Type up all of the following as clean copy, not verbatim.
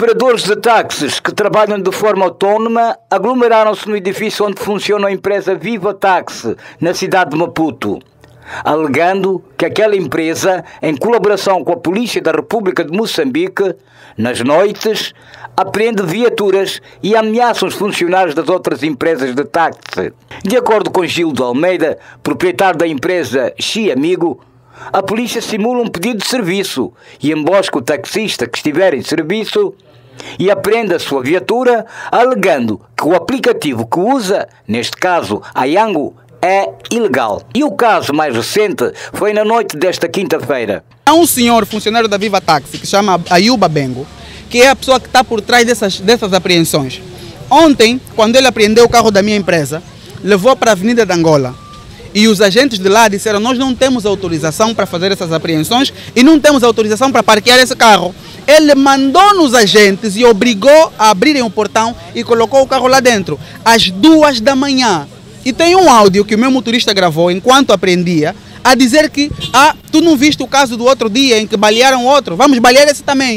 Operadores de táxis que trabalham de forma autónoma aglomeraram-se no edifício onde funciona a empresa Viva Táxi, na cidade de Maputo, alegando que aquela empresa, em colaboração com a Polícia da República de Moçambique, nas noites, apreende viaturas e ameaça os funcionários das outras empresas de táxi. De acordo com Gildo Almeida, proprietário da empresa Xi Amigo, a polícia simula um pedido de serviço e embosca o taxista que estiver em serviço e apreende a sua viatura, alegando que o aplicativo que usa, neste caso a Yango, é ilegal. E o caso mais recente foi na noite desta quinta-feira. Há um senhor funcionário da Viva Táxi que se chama Ayuba Bengo, que é a pessoa que está por trás dessas apreensões. Ontem, quando ele apreendeu o carro da minha empresa, levou para a Avenida de Angola. E os agentes de lá disseram: nós não temos autorização para fazer essas apreensões e não temos autorização para parquear esse carro. Ele mandou nos agentes e obrigou a abrirem o portão e colocou o carro lá dentro, às 2 da manhã. E tem um áudio que o meu motorista gravou enquanto apreendia, a dizer que: tu não viste o caso do outro dia em que balearam outro? Vamos balear esse também.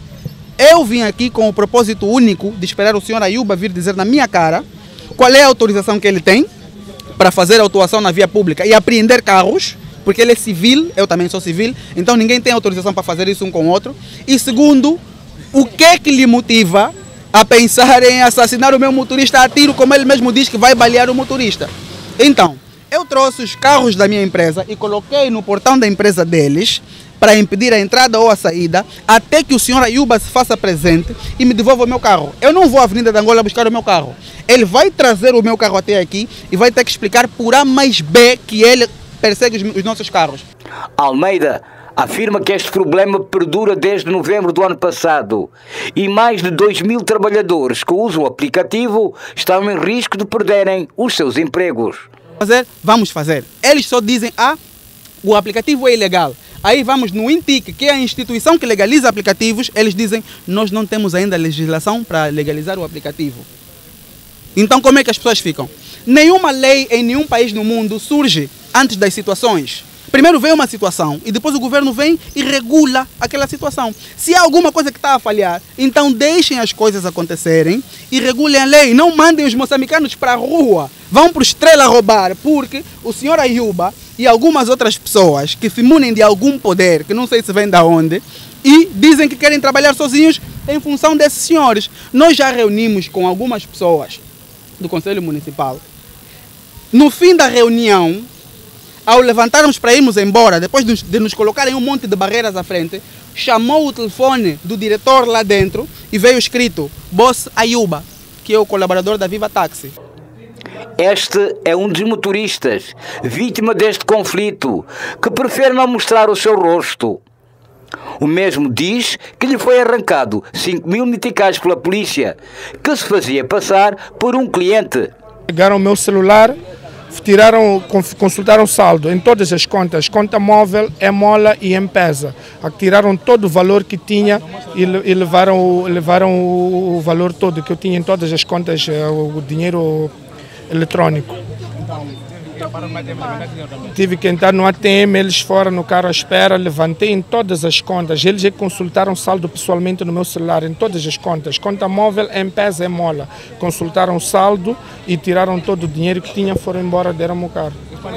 Eu vim aqui com o propósito único de esperar o senhor Ayuba vir dizer na minha cara qual é a autorização que ele tem para fazer autuação na via pública e apreender carros, porque ele é civil, eu também sou civil, então ninguém tem autorização para fazer isso um com o outro. E segundo, o que é que lhe motiva a pensar em assassinar o meu motorista a tiro, como ele mesmo diz que vai balear o motorista? Então, eu trouxe os carros da minha empresa e coloquei no portão da empresa deles para impedir a entrada ou a saída, até que o senhor Ayuba se faça presente e me devolva o meu carro. Eu não vou à Avenida de Angola buscar o meu carro. Ele vai trazer o meu carro até aqui e vai ter que explicar por A mais B que ele persegue os nossos carros. Almeida afirma que este problema perdura desde novembro do ano passado e mais de 2.000 trabalhadores que usam o aplicativo estão em risco de perderem os seus empregos. Vamos fazer. Eles só dizem: o aplicativo é ilegal. Aí vamos no INTIC, que é a instituição que legaliza aplicativos, eles dizem: nós não temos ainda legislação para legalizar o aplicativo. Então como é que as pessoas ficam? Nenhuma lei em nenhum país no mundo surge antes das situações. Primeiro vem uma situação e depois o governo vem e regula aquela situação. Se há alguma coisa que está a falhar, então deixem as coisas acontecerem e regulem a lei. Não mandem os moçambicanos para a rua, vão para o Estrela roubar, porque o senhor Ayuba e algumas outras pessoas que se munem de algum poder, que não sei se vem de onde, e dizem que querem trabalhar sozinhos em função desses senhores. Nós já reunimos com algumas pessoas do Conselho Municipal. No fim da reunião, ao levantarmos para irmos embora, depois de nos colocarem um monte de barreiras à frente, chamou o telefone do diretor lá dentro e veio escrito: Boss Ayuba, que é o colaborador da Viva Táxi. Este é um dos motoristas, vítima deste conflito, que prefere não mostrar o seu rosto. O mesmo diz que lhe foi arrancado 5.000 meticais pela polícia, que se fazia passar por um cliente. Pegaram o meu celular, consultaram o saldo em todas as contas, conta móvel, Emola e M-Pesa. Tiraram todo o valor que tinha e levaram o valor todo que eu tinha em todas as contas, o dinheiro eletrônico. Tive que entrar no ATM, eles foram no carro à espera, levantei em todas as contas. Eles consultaram o saldo pessoalmente no meu celular, em todas as contas. Conta móvel, M-Pesa, Emola. Consultaram o saldo e tiraram todo o dinheiro que tinha, foram embora, deram-me o carro.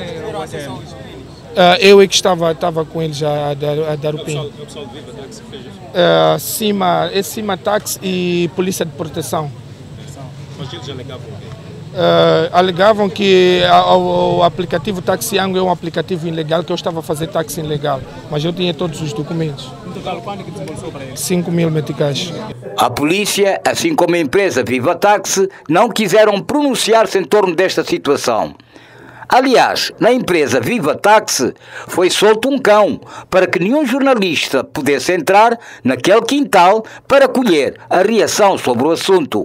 Eu é que estava com eles a dar o PIN. O pessoal de Viva Táxi fez isso? Cima Táxi e Polícia de Proteção. Mas eles alegavam o quê? Alegavam que o aplicativo Táxi Yango é um aplicativo ilegal, que eu estava a fazer táxi ilegal, mas eu tinha todos os documentos. No total, quanto que desembolsou para eles? 5.000 meticais. A polícia, assim como a empresa Viva Táxi, não quiseram pronunciar-se em torno desta situação. Aliás, na empresa Viva Táxi foi solto um cão para que nenhum jornalista pudesse entrar naquele quintal para colher a reação sobre o assunto.